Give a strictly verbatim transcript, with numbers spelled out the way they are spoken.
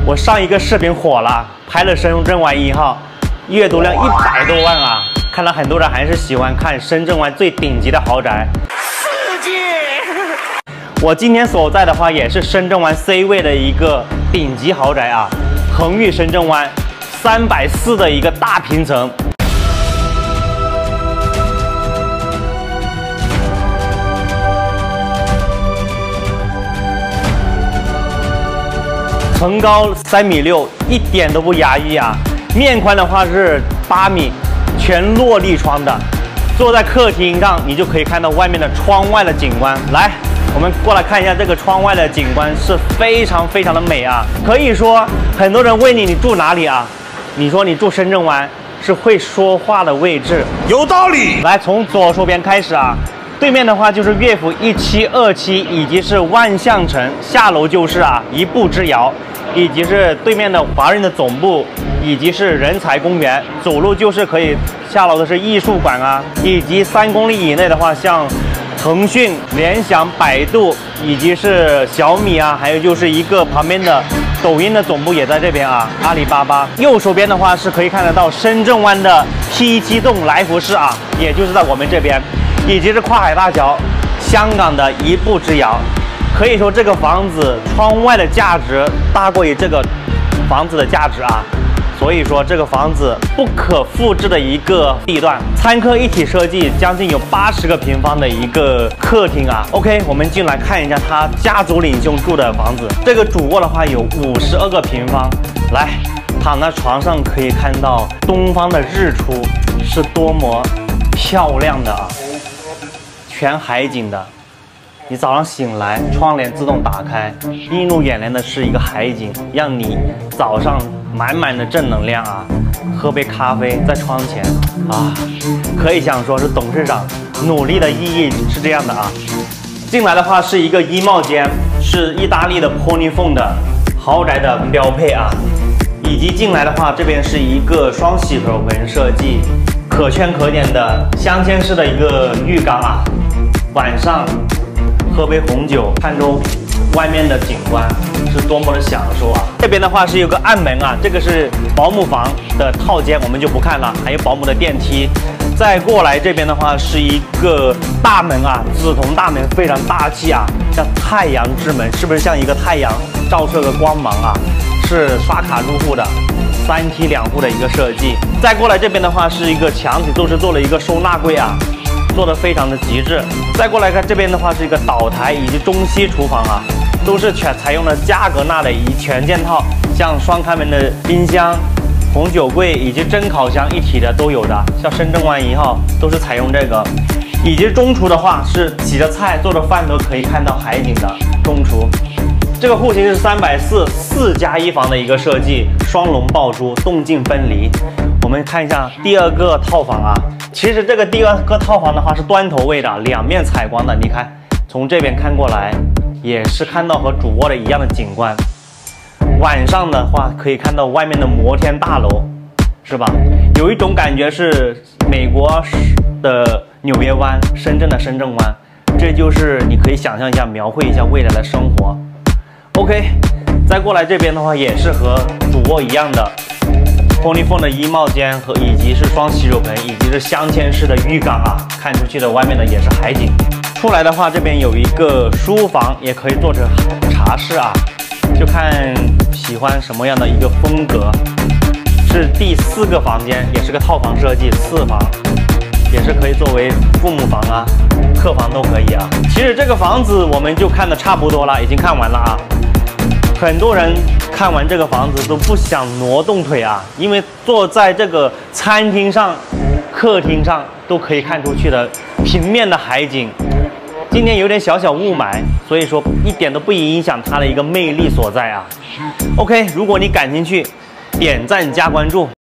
我上一个视频火了，拍了深圳湾一号，阅读量一百多万啊！看来很多人还是喜欢看深圳湾最顶级的豪宅。世界，我今天所在的话也是深圳湾 C 位的一个顶级豪宅啊，恒裕深圳湾，三百四的一个大平层。 层高三米六，一点都不压抑啊！面宽的话是八米，全落地窗的。坐在客厅上，你就可以看到外面的窗外的景观。来，我们过来看一下这个窗外的景观，是非常非常的美啊！可以说，很多人问你你住哪里啊？你说你住深圳湾，是会说话的位置， 有道理。 来，从左手边开始啊。 对面的话就是乐府一期、二期，以及是万象城，下楼就是啊一步之遥，以及是对面的华润的总部，以及是人才公园，走路就是可以下楼的是艺术馆啊，以及三公里以内的话，像腾讯、联想、百度，以及是小米啊，还有就是一个旁边的抖音的总部也在这边啊，阿里巴巴。右手边的话是可以看得到深圳湾的 P 七栋来福士啊，也就是在我们这边。 以及是跨海大桥，香港的一步之遥，可以说这个房子窗外的价值大过于这个房子的价值啊，所以说这个房子不可复制的一个地段，参客一体设计，将近有八十个平方的一个客厅啊。OK， 我们进来看一下他家族领袖住的房子，这个主卧的话有五十二个平方，来躺在床上可以看到东方的日出是多么漂亮的啊！ 全海景的，你早上醒来，窗帘自动打开，映入眼帘的是一个海景，让你早上满满的正能量啊！喝杯咖啡在窗前啊，可以想说是董事长努力的意义是这样的啊。进来的话是一个衣帽间，是意大利的 Ponyphone 的豪宅的标配啊，以及进来的话，这边是一个双洗手盆设计，可圈可点的镶嵌式的一个浴缸啊。 晚上喝杯红酒，看着外面的景观是多么的享受啊！这边的话是有个暗门啊，这个是保姆房的套间，我们就不看了。还有保姆的电梯。再过来这边的话是一个大门啊，紫铜大门非常大气啊，像太阳之门，是不是像一个太阳照射个光芒啊？是刷卡入户的，三梯两户的一个设计。再过来这边的话是一个墙体都是做了一个收纳柜啊。 做的非常的极致。再过来看这边的话是一个岛台以及中西厨房啊，都是全采用了嘉格纳的一全件套，像双开门的冰箱、红酒柜以及蒸烤箱一体的都有的。像深圳湾一号都是采用这个，以及中厨的话是洗着菜做着饭都可以看到海景的中厨。这个户型是三百四四加一房的一个设计，双龙爆珠，动静分离。我们看一下第二个套房啊。 其实这个第二个套房的话是端头位的，两面采光的。你看，从这边看过来，也是看到和主卧的一样的景观。晚上的话可以看到外面的摩天大楼，是吧？有一种感觉是美国的纽约湾，深圳的深圳湾。这就是你可以想象一下，描绘一下未来的生活。OK， 再过来这边的话也是和主卧一样的。 Ponyphone 的衣帽间和以及是双洗手盆，以及是镶嵌式的浴缸啊，看出去的外面的也是海景。出来的话，这边有一个书房，也可以做成茶室啊，就看喜欢什么样的一个风格。是第四个房间，也是个套房设计，四房，也是可以作为父母房啊、客房都可以啊。其实这个房子我们就看的差不多了，已经看完了啊。 很多人看完这个房子都不想挪动腿啊，因为坐在这个餐厅上、客厅上都可以看出去的平面的海景。今天有点小小雾霾，所以说一点都不影响它的一个魅力所在啊。OK， 如果你感兴趣，点赞加关注。